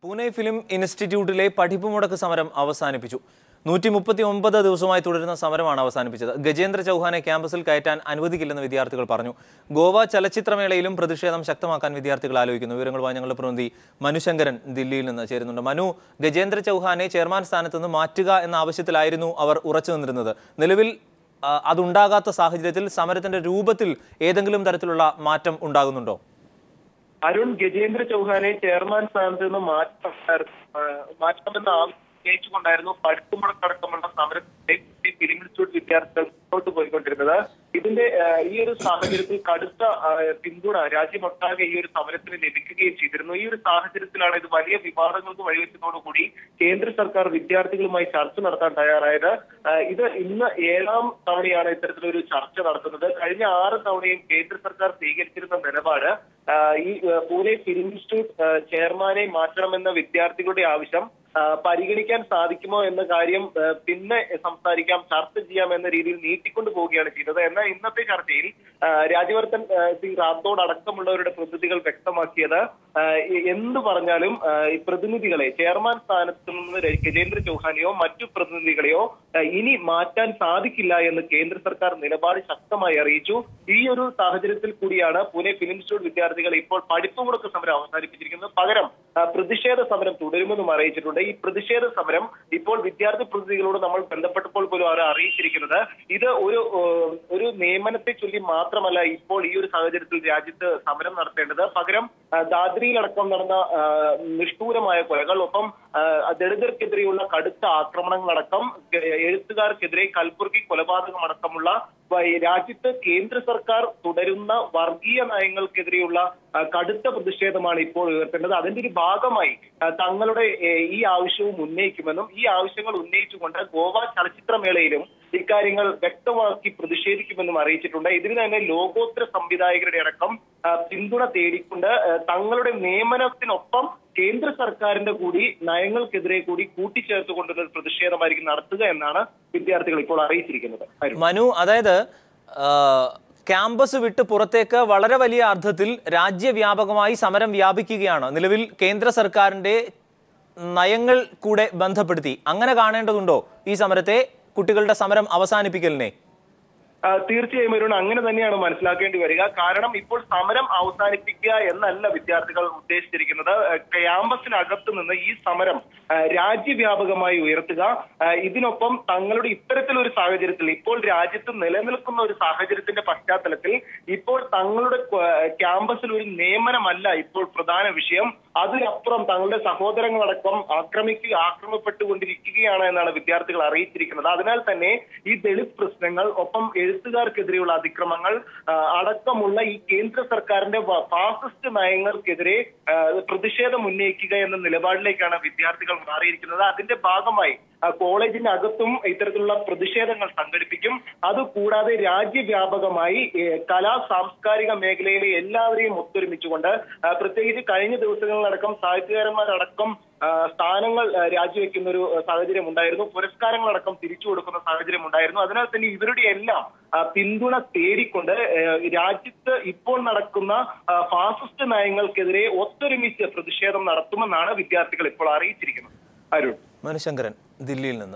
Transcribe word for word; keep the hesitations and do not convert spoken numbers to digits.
Pune film ഇൻസ്റ്റിറ്റ്യൂട്ടിലെ പഠിപ്പ് മുടക്ക് സമരം അവസാനിപ്പിച്ചു. നൂറ്റി മുപ്പത്തി ഒമ്പത് ദിവസമായി തുടരുന്ന സമരമാണ് അവസാനിപ്പിച്ചത്. ഗജേന്ദ്ര ചൗഹാനെ ക്യാമ്പസിൽ കയറ്റാൻ അനുവദിക്കില്ലെന്ന് വിദ്യാർത്ഥികൾ പറഞ്ഞു. ഗോവ ചലച്ചിത്രമേളയിലും പ്രതിഷേധം ശക്തമാക്കാൻ വിദ്യാർത്ഥികൾ ആലോചിക്കുന്നു. വിവരങ്ങളുമായി ഞങ്ങളുടെ പ്രതിനിധി മനുശങ്കരൻ ദില്ലിയിൽ നിന്ന് ചേരുന്നുണ്ട്. മനു, ഗജേന്ദ്ര ചൗഹാനെ ചെയർമാൻ സ്ഥാനത്ത് നിന്ന് മാറ്റുക എന്ന ആവശ്യത്തിലായിരുന്നു അവർ ഉറച്ചു നിന്നിരുന്നത്. നിലവിൽ അതുണ്ടാകാത്ത സാഹചര്യത്തിൽ സമരത്തിന്റെ രൂപത്തിൽ ഏതെങ്കിലും തരത്തിലുള്ള മാറ്റം ഉണ്ടാകുന്നുണ്ടോ? അരുൺ, ഗജേന്ദ്ര ചൗഹാനെ ചെയർമാൻ സ്ഥാനത്ത് നിന്ന് മാറ്റം മാറ്റണമെന്ന് ആവശ്യിച്ചുകൊണ്ടായിരുന്നു പഠിപ്പ് മുടക്കടക്കമുള്ള സമരത്തിന്റെ ഫിലിം ഇൻസ്റ്റിറ്റ്യൂട്ട് വിദ്യാർത്ഥികൾ മുന്നോട്ട് പോയിക്കൊണ്ടിരുന്നത്. ഇതിന്റെ ഈ ഒരു സാഹചര്യത്തിൽ കടുത്ത പിന്തുണ രാജ്യമൊട്ടാകെ ഈ ഒരു സമരത്തിന് ലഭിക്കുകയും ചെയ്തിരുന്നു. ഈ ഒരു സാഹചര്യത്തിലാണ് ഇത് വലിയ വിവാദങ്ങൾക്ക് വഴിവെച്ചതോടുകൂടി കേന്ദ്ര സർക്കാർ വിദ്യാർത്ഥികളുമായി ചർച്ച നടത്താൻ തയ്യാറായത്. ഇത് ഇന്ന് ഏഴാം തവണയാണ് ഇത്തരത്തിലൊരു ചർച്ച നടത്തുന്നത്. കഴിഞ്ഞ ആറ് തവണയും കേന്ദ്ര സർക്കാർ സ്വീകരിച്ചിരുന്ന നിലപാട് ഈ പൂനെ ഫിലിം ഇൻസ്റ്റിറ്റ്യൂട്ട് ചെയർമാനെ മാറ്റണമെന്ന വിദ്യാർത്ഥികളുടെ ആവശ്യം പരിഗണിക്കാൻ സാധിക്കുമോ എന്ന കാര്യം പിന്നെ സംസാരിക്കാം, ചർച്ച ചെയ്യാം എന്ന രീതിയിൽ നീട്ടിക്കൊണ്ടു പോവുകയാണ് ചെയ്തത്. എന്നാൽ ഇന്നത്തെ ചർച്ചയിൽ രാജ്യവർദ്ധൻ സിംഗ് റാത്തോഡ് അടക്കമുള്ളവരുടെ പ്രതിനിധികൾ വ്യക്തമാക്കിയത് എന്ത് പറഞ്ഞാലും ഈ പ്രതിനിധികളെ ചെയർമാൻ സ്ഥാനത്ത് നിന്ന് ഗജേന്ദ്ര ചൗഹാനെയോ മറ്റു പ്രതിനിധികളെയോ ഇനി മാറ്റാൻ സാധിക്കില്ല എന്ന് കേന്ദ്ര സർക്കാർ നിലപാട് ശക്തമായി അറിയിച്ചു. ഈ ഒരു സാഹചര്യത്തിൽ കൂടിയാണ് പൂനെ ഫിലിം ഇൻസ്റ്റിറ്റ്യൂട്ട് വിദ്യാർത്ഥികൾ ഇപ്പോൾ പഠിപ്പ് മുടക്ക് സമരം അവസാനിപ്പിച്ചിരിക്കുന്നത്. പകരം പ്രതിഷേധ സമരം തുടരുമെന്നും അറിയിച്ചിട്ടുണ്ട്. ഈ പ്രതിഷേധ സമരം ഇപ്പോൾ വിദ്യാർത്ഥി പ്രതിനിധികളോട് നമ്മൾ ബന്ധപ്പെട്ടപ്പോൾ പോലും അവർ അറിയിച്ചിരിക്കുന്നത് ഇത് ഒരു ഒരു നിയമനത്തെ ചൊല്ലി മാത്രമല്ല ഇപ്പോൾ ഈ ഒരു സാഹചര്യത്തിൽ രാജ്യത്ത് സമരം നടത്തേണ്ടത്. പകരം ദാദ്രിയിലടക്കം നടന്ന നിഷ്ഠൂരമായ കൊലകൾ, ഒപ്പം ദളിതർക്കെതിരെയുള്ള കടുത്ത ആക്രമണങ്ങളടക്കം, എഴുത്തുകാർക്കെതിരെ കൽബുർഗി കൊലപാതകം അടക്കമുള്ള രാജ്യത്ത് കേന്ദ്ര സർക്കാർ തുടരുന്ന വർഗീയ നയങ്ങൾക്കെതിരെയുള്ള കടുത്ത പ്രതിഷേധമാണ് ഇപ്പോൾ ഉയർത്തേണ്ടത്. അതിന്റെ ഒരു ഭാഗമായി തങ്ങളുടെ ഈ ആവശ്യവും ഉന്നയിക്കുമെന്നും ഈ ആവശ്യങ്ങൾ ഉന്നയിച്ചുകൊണ്ട് ഗോവ ചലച്ചിത്രമേളയിലും ഇക്കാര്യങ്ങൾ വ്യക്തമാക്കി പ്രതിഷേധിക്കുമെന്നും അറിയിച്ചിട്ടുണ്ട്. ഇതിന് തന്നെ ലോകോത്തര സംവിധായകരുടെ അടക്കം പിന്തുണ തേടിക്കൊണ്ട് തങ്ങളുടെ നിയമനത്തിനൊപ്പം കേന്ദ്ര സർക്കാരിന്റെ കൂടി നയങ്ങൾക്കെതിരെ കൂടി കൂട്ടിച്ചേർത്തുകൊണ്ടുള്ള പ്രതിഷേധമായിരിക്കും നടത്തുക എന്നാണ് വിദ്യാർത്ഥികൾ ഇപ്പോൾ അറിയിച്ചിരിക്കുന്നത്. മനു, അതായത് ക്യാമ്പസ് വിട്ട് പുറത്തേക്ക് വളരെ വലിയ അർത്ഥത്തിൽ രാജ്യവ്യാപകമായി സമരം വ്യാപിക്കുകയാണ്. നിലവിൽ കേന്ദ്ര സർക്കാരിന്റെ നയങ്ങൾ കൂടെ ബന്ധപ്പെടുത്തി അങ്ങനെ കാണേണ്ടതുണ്ടോ ഈ സമരത്തെ, കുട്ടികളുടെ സമരം അവസാനിപ്പിക്കലിനെ? തീർച്ചയായും അരുൺ, അങ്ങനെ തന്നെയാണ് മനസ്സിലാക്കേണ്ടി വരിക. കാരണം ഇപ്പോൾ സമരം അവസാനിപ്പിക്കുക എന്നല്ല വിദ്യാർത്ഥികൾ ഉദ്ദേശിച്ചിരിക്കുന്നത്. ക്യാമ്പസിനകത്ത് നിന്ന് ഈ സമരം രാജ്യവ്യാപകമായി ഉയർത്തുക, ഇതിനൊപ്പം തങ്ങളുടെ ഇത്തരത്തിലൊരു സാഹചര്യത്തിൽ ഇപ്പോൾ രാജ്യത്ത് നിലനിൽക്കുന്ന ഒരു സാഹചര്യത്തിന്റെ പശ്ചാത്തലത്തിൽ ഇപ്പോൾ തങ്ങളുടെ ക്യാമ്പസിൽ ഒരു നിയമനമല്ല ഇപ്പോൾ പ്രധാന വിഷയം, അതിനപ്പുറം തങ്ങളുടെ സഹോദരങ്ങളടക്കം ആക്രമിക്കുക ആക്രമപ്പെട്ടുകൊണ്ടിരിക്കുകയാണ് എന്നാണ് വിദ്യാർത്ഥികൾ അറിയിച്ചിരിക്കുന്നത്. അതിനാൽ തന്നെ ഈ ദളിത് പ്രശ്നങ്ങൾ, ഒപ്പം എഴുത്തുകാർക്കെതിരെയുള്ള അതിക്രമങ്ങൾ അടക്കമുള്ള ഈ കേന്ദ്ര സർക്കാരിന്റെ ഫാസിസ്റ്റ് നയങ്ങൾക്കെതിരെ പ്രതിഷേധം ഉന്നയിക്കുക എന്ന നിലപാടിലേക്കാണ് വിദ്യാർത്ഥികൾ മാറിയിരിക്കുന്നത്. അതിന്റെ ഭാഗമായി കോളേജിന്റെ അകത്തും ഇത്തരത്തിലുള്ള പ്രതിഷേധങ്ങൾ സംഘടിപ്പിക്കും. അതുകൂടാതെ രാജ്യവ്യാപകമായി കലാ സാംസ്കാരിക മേഖലയിലെ എല്ലാവരെയും ഒത്തൊരുമിച്ചുകൊണ്ട്, പ്രത്യേകിച്ച് കഴിഞ്ഞ ദിവസങ്ങളിലടക്കം സാഹിത്യകാരന്മാരടക്കം സ്ഥാനങ്ങൾ രാജിവെക്കുന്ന ഒരു സാഹചര്യം ഉണ്ടായിരുന്നു, പുരസ്കാരങ്ങളടക്കം തിരിച്ചു കൊടുക്കുന്ന സാഹചര്യം ഉണ്ടായിരുന്നു. അതിനാൽ തന്നെ ഇവരുടെ എല്ലാം പിന്തുണ തേടിക്കൊണ്ട് രാജ്യത്ത് ഇപ്പോൾ നടക്കുന്ന ഫാസിസ്റ്റ് നയങ്ങൾക്കെതിരെ ഒത്തൊരുമിച്ച് പ്രതിഷേധം നടത്തുമെന്നാണ് വിദ്യാർത്ഥികൾ ഇപ്പോൾ അറിയിച്ചിരിക്കുന്നത്. അരുൺ. മനുശങ്കരൻ ദില്ലിയിൽ നിന്ന്.